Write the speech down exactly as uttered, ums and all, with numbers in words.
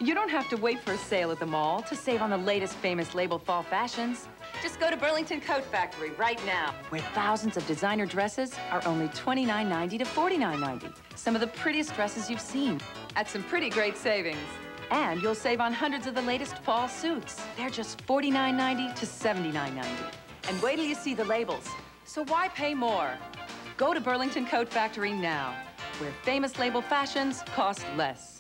You don't have to wait for a sale at the mall to save on the latest famous label fall fashions. Just go to Burlington Coat Factory right now, where thousands of designer dresses are only twenty-nine ninety to forty-nine ninety. Some of the prettiest dresses you've seen at some pretty great savings. And you'll save on hundreds of the latest fall suits. They're just forty-nine ninety to seventy-nine ninety. And wait till you see the labels. So why pay more? Go to Burlington Coat Factory now, where famous label fashions cost less.